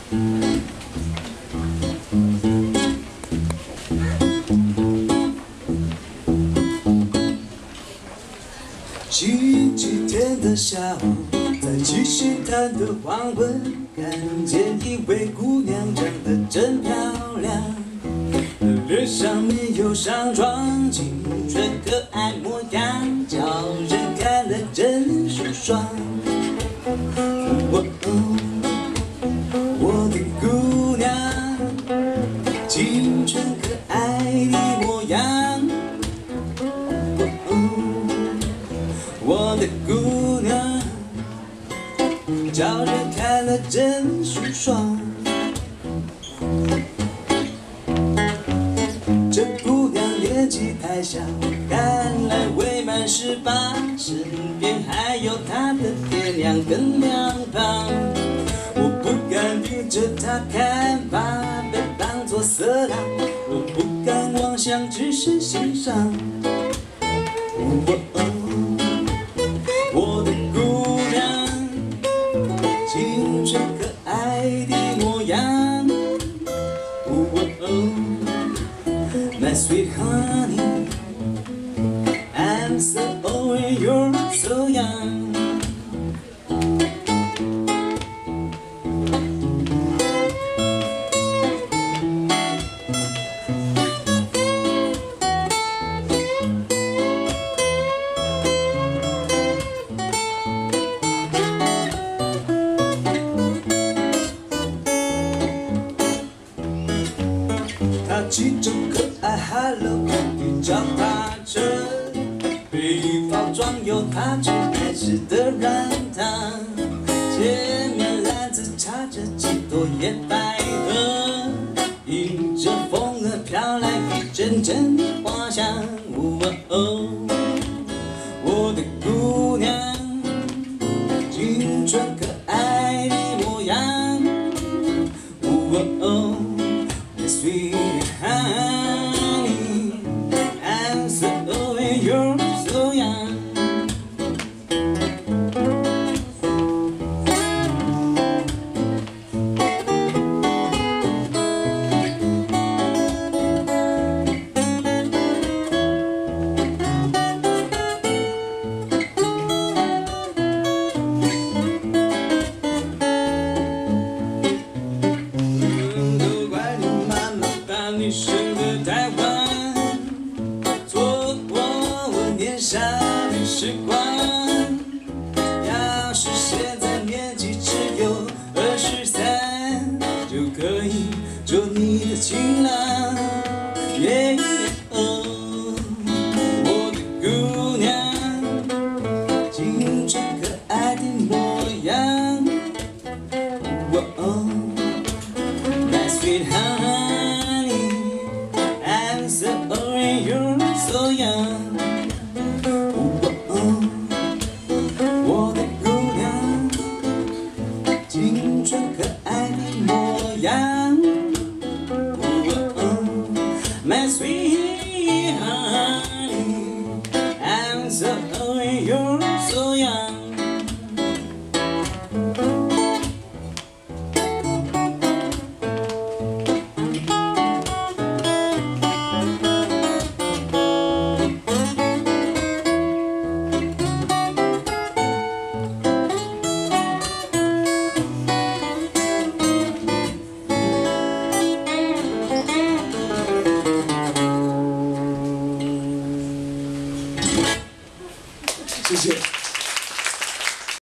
星期天的下午，在七星潭的黄昏，看见一位姑娘长得真漂亮，脸上没有上妆，青春可爱模样，叫人看了真舒爽。我的姑娘，青春可爱的模样。我的姑娘，叫人看了真舒爽。这姑娘年纪太小，看来未满18，身边还有她的爹娘跟两旁。我不敢盯着她看，怕被当作色狼。我不敢妄想，只是欣赏。我的姑娘，青春可爱的模样。My sweet honey, I'm so old and you're so young. 她骑着可爱 Hello Kitty 脚踏车，北方装有她最爱吃的软糖，前面篮子插着几朵野百合，迎着风儿飘来一阵阵的花香。我的姑娘，青春可爱的模样。My sweet honey, I'm so old and you're so young. 你生的台湾，错过我年少的时光。要是现在年纪只有23，就可以做你的情郎。我的姑娘，青春可爱的模样。My sweet honey, so old and you're so young. 我的姑娘，青春可爱的模样。My sweet honey, I'm so old and you're so young. 谢谢。